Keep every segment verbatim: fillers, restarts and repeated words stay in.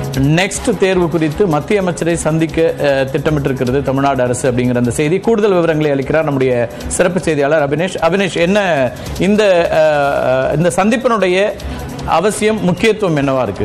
Next தேர்வு குறித்து மத்திய அமைச்சரை சந்திக்க திட்டமிட்டிருக்கிறது தமிழ்நாடு அரசு அப்படிங்கிற அந்த செய்தி. கூடுதல் விவரங்களை அளிக்கிறார் நம்முடைய சிறப்பு செய்தியாளர் அபினேஷ். அபினேஷ், என்ன இந்த இந்த சந்திப்பினுடைய அவசியம், முக்கியத்துவம் என்னவா இருக்கு?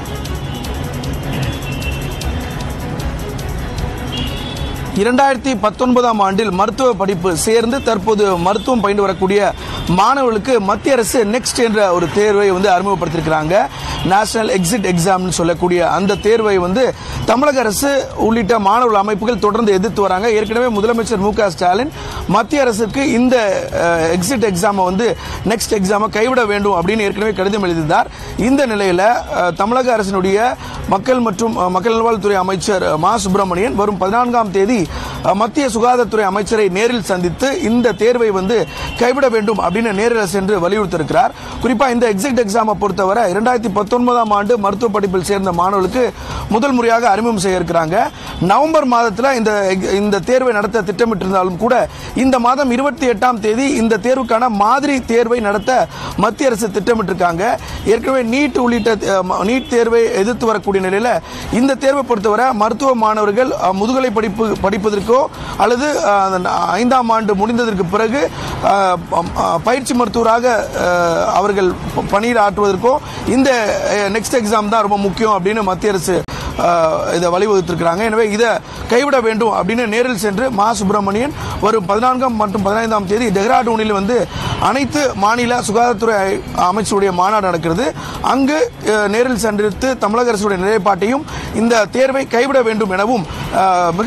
இரண்டாயிரத்தி பத்தொன்பதாம் ஆண்டில் மருத்துவ படிப்பு சேர்ந்து தற்போது மருத்துவம் பயின்று வரக்கூடிய மாணவர்களுக்கு மத்திய அரசு நெக்ஸ்ட் என்ற ஒரு தேர்வை வந்து அறிமுகப்படுத்தியிருக்கிறாங்க. நேஷனல் எக்ஸிட் எக்ஸாம்னு சொல்லக்கூடிய அந்த தேர்வை வந்து தமிழக அரசு உள்ளிட்ட மாணவர்கள் அமைப்புகள் தொடர்ந்து எதிர்த்து வராங்க. ஏற்கனவே முதலமைச்சர் மு க ஸ்டாலின் மத்திய அரசுக்கு இந்த எக்ஸிட் எக்ஸாமை வந்து நெக்ஸ்ட் எக்ஸாமை கைவிட வேண்டும் அப்படின்னு ஏற்கனவே கடிதம் எழுதியிருந்தார். இந்த நிலையில் தமிழக அரசினுடைய மக்கள் மற்றும் மக்கள் நல்வாழ்வுத்துறை அமைச்சர் மா சுப்பிரமணியன் வரும் பதினான்காம் தேதி மத்திய சுகாதாரத்துறை அமைச்சரை நேரில் சந்தித்து இந்த தேர்வை வந்து கைவிட வேண்டும் அப்படின்னு நேரில் சென்று வலியுறுத்தியிருக்கிறார். குறிப்பா இந்த எக்ஸிட் எக்ஸாமை பொறுத்தவரை இரண்டாயிரத்தி பத்தொன்பதாம் ஆண்டு மருத்துவ படிப்பில் சேர்ந்த மாணவர்களுக்கு முதல் முறையாக அறிமுகம் செய்ய இருக்கிறாங்க. நவம்பர் மாதத்தில் இந்த இந்த தேர்வை நடத்த திட்டமிட்டிருந்தாலும் கூட இந்த மாதம் இருபத்தி எட்டாம் தேதி இந்த தேர்வுக்கான மாதிரி தேர்வை நடத்த மத்திய அரசு திட்டமிட்டிருக்காங்க. ஏற்கனவே நீட் உள்ளிட்ட நீட் தேர்வை எதிர்த்து வரக்கூடிய நிலையில் இந்த தேர்வை பொறுத்தவரை மருத்துவ மாணவர்கள் முதுகலை படிப்பு படிப்பதற்கோ அல்லது ஐந்தாம் ஆண்டு முடிந்ததற்கு பிறகு பயிற்சி மருத்துவராக அவர்கள் பணியில் ஆற்றுவதற்கோ இந்த நெக்ஸ்ட் எக்ஸாம் தான் ரொம்ப முக்கியம் அப்படின்னு மத்திய அரசு இதை வலியுறுத்திருக்கிறாங்க. எனவே இதை கைவிட வேண்டும் அப்படின்னு நேரில் சென்று மா சுப்பிரமணியன் வரும் பதினான்காம் மற்றும் பதினைந்தாம் தேதி டெஹ்ராடூனில் வந்து அனைத்து மாநில சுகாதாரத்துறை அமைச்சருடைய மாநாடு நடக்கிறது. அங்கு நேரில் சென்றிருத்து தமிழக அரசுடைய நிலைப்பாட்டையும் இந்த தேர்வை கைவிட வேண்டும் எனவும் மிக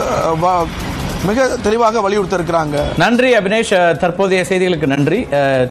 மிக தெளிவாக வலியுறுத்தி இருக்கிறாங்க. நன்றி அபினேஷ். தற்போதைய செய்திகளுக்கு நன்றி.